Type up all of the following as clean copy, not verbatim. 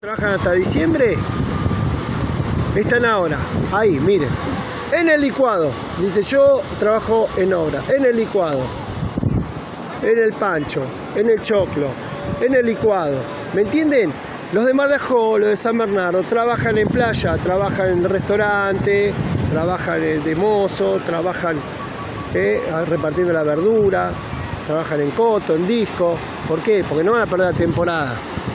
¿Trabajan hasta diciembre? Están ahora, ahí, miren, en el licuado. Dice, yo trabajo en obra, en el licuado, en el pancho, en el choclo, en el licuado. ¿Me entienden? Los de Mar de Ajó, los de San Bernardo, trabajan en playa, trabajan en restaurante, trabajan de mozo, trabajan repartiendo la verdura, trabajan en coto, en disco. ¿Por qué? Porque no van a perder la temporada.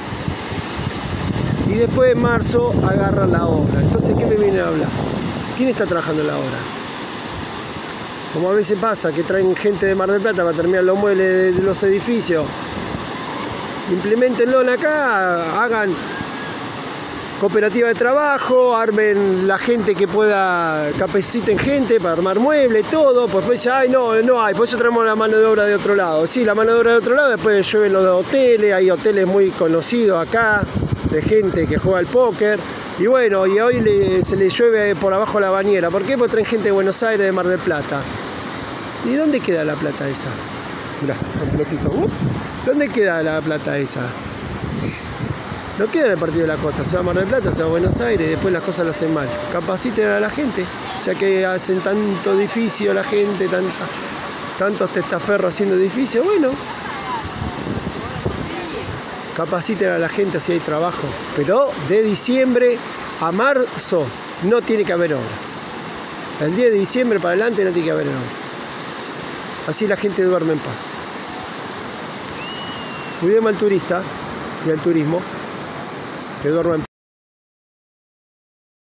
Y después en marzo agarran la obra. Entonces, ¿qué me vienen a hablar? ¿Quién está trabajando en la obra? Como a veces pasa, que traen gente de Mar del Plata para terminar los muebles de los edificios. Implementenlo acá, hagan cooperativa de trabajo, armen la gente que pueda, capaciten gente para armar muebles, todo. Pues después, ay, no hay, por eso traemos la mano de obra de otro lado. Sí, la mano de obra de otro lado, después llueven los hoteles, hay hoteles muy conocidos acá, de gente que juega al póker. Y bueno, y hoy se le llueve por abajo la bañera. ¿Por qué? Porque traen gente de Buenos Aires, de Mar del Plata. ¿Y dónde queda la plata esa? Mirá, completito. ¿Dónde queda la plata esa? No queda en el partido de la costa. Se va a Mar del Plata, se va a Buenos Aires, y después las cosas las hacen mal. Capaciten a la gente, ya que hacen tanto edificio la gente, tantos testaferros haciendo edificios. Bueno, capaciten a la gente si hay trabajo. Pero de diciembre a marzo no tiene que haber obra. El 10 de diciembre para adelante no tiene que haber obra. Así la gente duerme en paz. Cuidemos al turista y al turismo, que duerma en paz.